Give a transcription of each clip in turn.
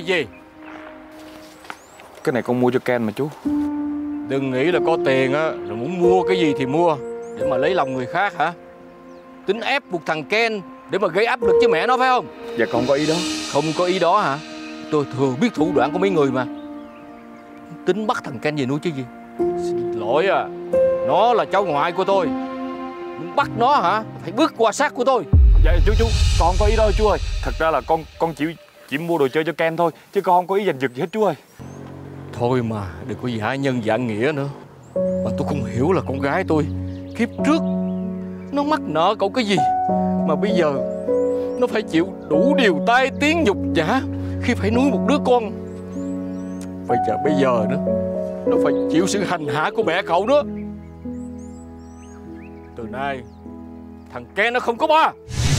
Cái gì? Cái này con mua cho Ken mà chú. Đừng nghĩ là có tiền á rồi muốn mua cái gì thì mua để mà lấy lòng người khác hả? Tính ép buộc thằng Ken để mà gây áp lực cho mẹ nó phải không? Dạ con không có ý đó. Không có ý đó hả? Tôi thường biết thủ đoạn của mấy người mà. Tính bắt thằng Ken về nuôi chứ gì. Xin lỗi à, nó là cháu ngoại của tôi. Muốn bắt nó hả? Phải bước qua xác của tôi. Dạ chú, con không có ý đó chú ơi. Thật ra là con chỉ mua đồ chơi cho Ken thôi, chứ con không có ý giành giật gì hết chú ơi. Thôi mà đừng có giả nhân giả nghĩa nữa. Mà tôi không hiểu là con gái tôi kiếp trước nó mắc nợ cậu cái gì mà bây giờ nó phải chịu đủ điều tai tiếng nhục nhã khi phải nuôi một đứa con. Vậy giờ bây giờ nữa nó phải chịu sự hành hạ của mẹ cậu nữa. Từ nay thằng Ken nó không có ba.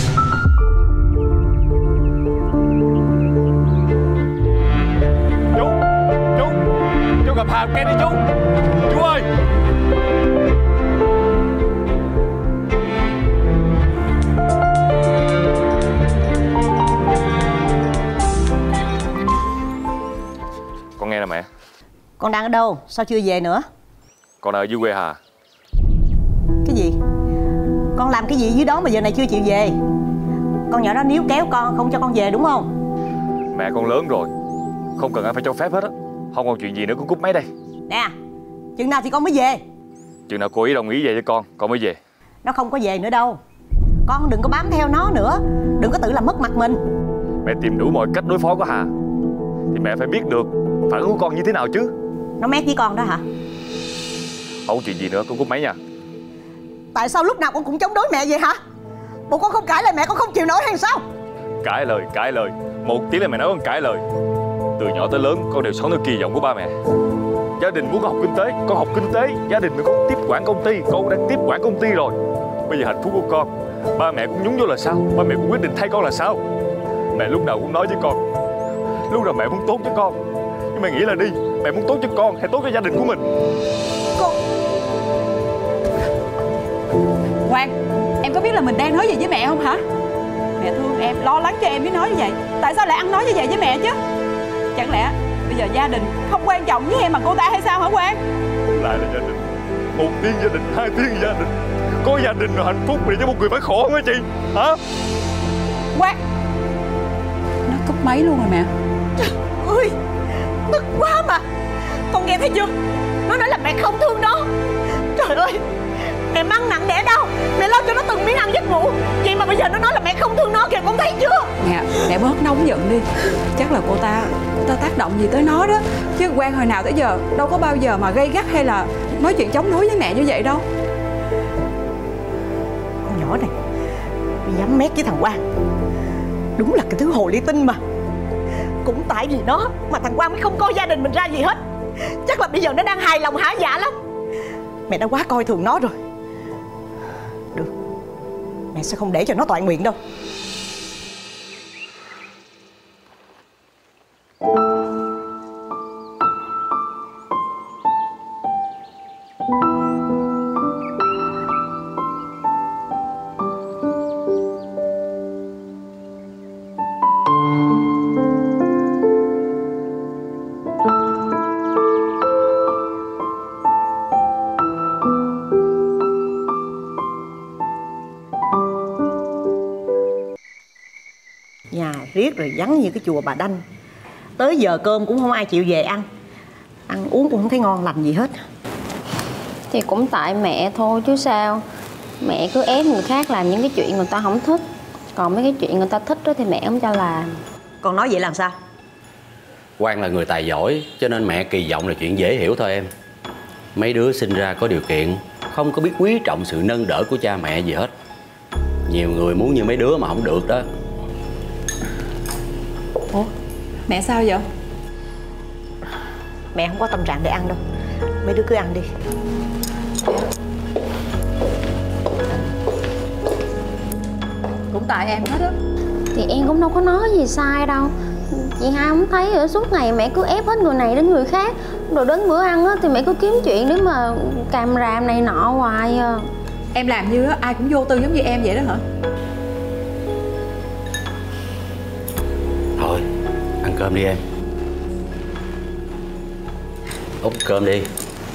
Chú gặp Hà Ken đi chú. Chú ơi. Con nghe nè mẹ. Con đang ở đâu? Sao chưa về nữa? Con ở dưới quê Hà. Cái gì? Con làm cái gì dưới đó mà giờ này chưa chịu về? Con nhỏ đó níu kéo con không cho con về đúng không? Mẹ con lớn rồi, không cần ai phải cho phép hết á. Không còn chuyện gì nữa, con cúp máy đây. Nè, chừng nào thì con mới về? Chừng nào cô ý đồng ý về cho con mới về. Nó không có về nữa đâu. Con đừng có bám theo nó nữa. Đừng có tự làm mất mặt mình. Mẹ tìm đủ mọi cách đối phó với Hà thì mẹ phải biết được phản ứng của con như thế nào chứ. Nó mét với con đó hả? Không có chuyện gì nữa, con cúp máy nha. Tại sao lúc nào con cũng chống đối mẹ vậy hả? Bộ con không cãi lại mẹ con không chịu nổi hay sao? Cãi lời. Một tiếng là mẹ nói con cãi lời. Từ nhỏ tới lớn con đều sống theo kỳ vọng của ba mẹ. Gia đình muốn con học kinh tế, con học kinh tế. Gia đình muốn con tiếp quản công ty, con đang tiếp quản công ty rồi. Bây giờ hạnh phúc của con, ba mẹ cũng nhúng vô là sao? Ba mẹ cũng quyết định thay con là sao? Mẹ lúc nào cũng nói với con, lúc nào mẹ muốn tốt cho con. Nhưng mẹ nghĩ là đi, mẹ muốn tốt cho con hay tốt cho gia đình của mình? Con... Quang, em có biết là mình đang nói gì với mẹ không hả? Mẹ thương em, lo lắng cho em mới nói như vậy. Tại sao lại ăn nói như vậy với mẹ chứ? Chẳng lẽ bây giờ gia đình không quan trọng với em bằng cô ta hay sao hả Quang? Lại là gia đình. Một tiếng gia đình, hai tiếng gia đình. Có gia đình là hạnh phúc vì cho một người phải khổ không hả chị? Hả? Quang, nó cúp máy luôn rồi mẹ. Trời ơi, tức quá mà. Con nghe thấy chưa? Nó nói là mẹ không thương nó. Trời ơi, mẹ mang nặng đẻ đau, mẹ lo cho nó từng miếng ăn giấc ngủ. Vậy mà bây giờ nó nói là mẹ không thương nó kìa, con thấy chưa? Mẹ bớt nóng giận đi. Chắc là cô ta tác động gì tới nó đó. Chứ Quang hồi nào tới giờ đâu có bao giờ mà gay gắt hay là nói chuyện chống đối với mẹ như vậy đâu. Con nhỏ này dám mét với thằng Quang. Đúng là cái thứ hồ ly tinh mà. Cũng tại vì nó mà thằng Quang mới không coi gia đình mình ra gì hết. Chắc là bây giờ nó đang hài lòng hả dạ lắm. Mẹ đã quá coi thường nó rồi. Được, mẹ sẽ không để cho nó toại nguyện đâu. Nhà riết rồi vắng như cái chùa Bà Đanh. Tới giờ cơm cũng không ai chịu về ăn. Ăn uống cũng không thấy ngon lành gì hết. Thì cũng tại mẹ thôi chứ sao. Mẹ cứ ép người khác làm những cái chuyện người ta không thích. Còn mấy cái chuyện người ta thích đó thì mẹ không cho làm. Con nói vậy làm sao? Quang là người tài giỏi, cho nên mẹ kỳ vọng là chuyện dễ hiểu thôi em. Mấy đứa sinh ra có điều kiện, không có biết quý trọng sự nâng đỡ của cha mẹ gì hết. Nhiều người muốn như mấy đứa mà không được đó. Ủa, mẹ sao vậy? Mẹ không có tâm trạng để ăn đâu. Mấy đứa cứ ăn đi. Cũng tại em hết á. Thì em cũng đâu có nói gì sai đâu. Chị hai không thấy ở suốt ngày mẹ cứ ép hết người này đến người khác. Rồi đến bữa ăn á thì mẹ cứ kiếm chuyện để mà càm ràm này nọ hoài à. Em làm như á, ai cũng vô tư giống như em vậy đó hả? Thôi, ăn cơm đi em. Út cơm đi.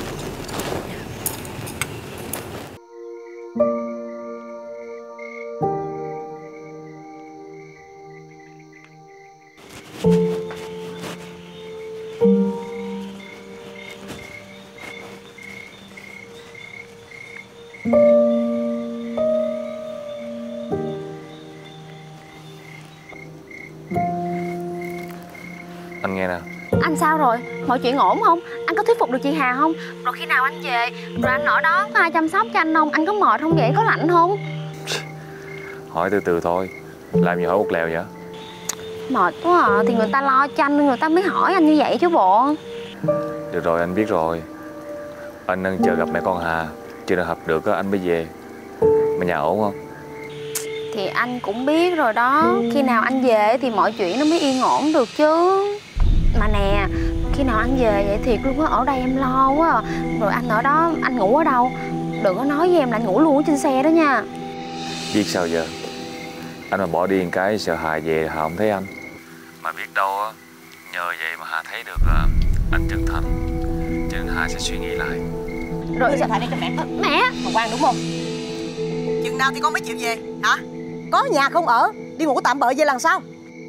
Anh nghe nè. Anh sao rồi? Mọi chuyện ổn không? Anh có thuyết phục được chị Hà không? Rồi khi nào anh về? Rồi anh ở đó có ai chăm sóc cho anh không? Anh có mệt không vậy? Có lạnh không? Hỏi từ từ thôi. Làm gì hỏi út lèo vậy? Mệt quá à. Thì người ta lo cho anh, người ta mới hỏi anh như vậy chứ bộ. Được rồi, anh biết rồi. Anh đang chờ gặp mẹ con Hà. Chưa nào hợp được á, anh mới về. Mà nhà ổn không? Thì anh cũng biết rồi đó. Khi nào anh về thì mọi chuyện nó mới yên ổn được chứ. Mà nè, khi nào anh về vậy thiệt luôn á, ở đây em lo quá à. Rồi anh ở đó, anh ngủ ở đâu? Đừng có nói với em là anh ngủ luôn ở trên xe đó nha. Biết sao giờ? Anh mà bỏ đi một cái sợ Hà về Hà không thấy anh. Mà biết đâu á, nhờ vậy mà Hà thấy được là anh chân thành, cho nên Hà sẽ suy nghĩ lại. Rồi điện thoại đây cho mẹ. Mẹ! Thằng Quang đúng không? Chừng nào thì con mới chịu về hả? Có nhà không ở, đi ngủ tạm bợ vậy làm sao?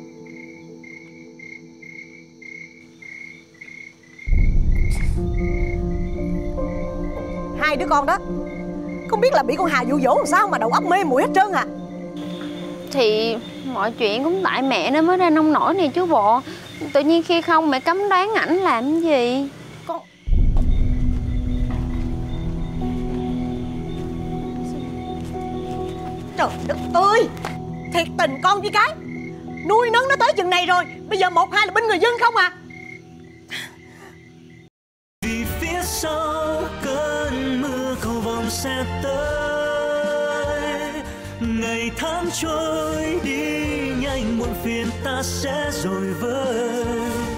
Hai đứa con đó không biết là bị con Hà dụ dỗ làm sao mà đầu óc mê muội hết trơn à. Thì mọi chuyện cũng tại mẹ nó mới ra nông nổi này chứ bộ. Tự nhiên khi không mẹ cấm đoán ảnh làm cái gì. Con trời đất ơi, thiệt tình con với cái nuôi nấng nó tới chừng này rồi, bây giờ một hai là bên người dân không à. Vì phía sau cơn mưa cầu vồng sẽ tới, ngày tháng trôi đi nhanh muộn phiền ta sẽ rồi vơi.